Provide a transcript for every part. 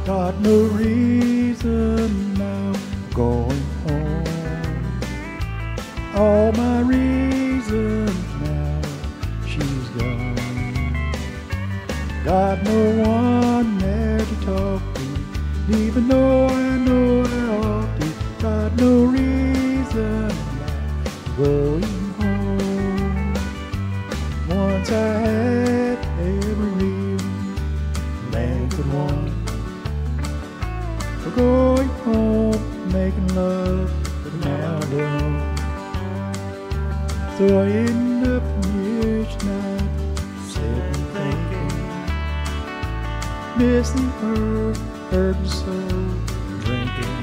Got no reason now for going home. All my reasons now she's gone. Got no one there to talk to, even though I know I ought to. Got no reason now for going home. Once I had every reason man could want for going home, making love, but now I don't. So I end up here each night, sitting thinking, missing her, hurting so, drinking.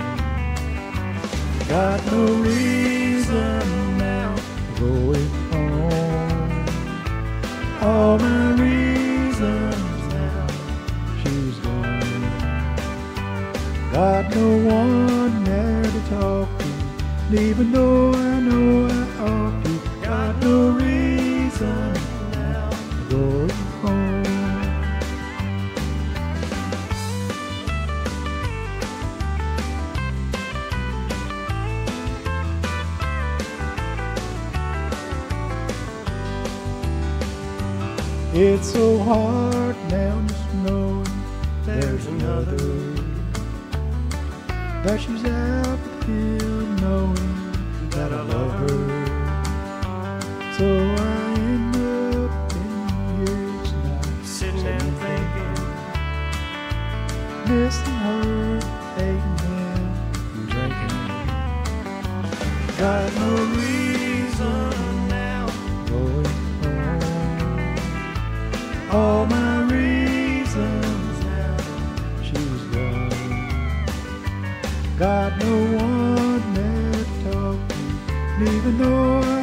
Got no reason now for going home. All my reasons now she's gone. Got no one there to talk to, even though I know I ought to. Got no reason now for going home. It's so hard now just knowing there's another, that she's out here knowing that I love her. So I end up in here tonight, sitting and thinking, missing her, hating him, and drinking. Got no reason now going home. All my reasons now she's gone. Got no one there to talk to, even though I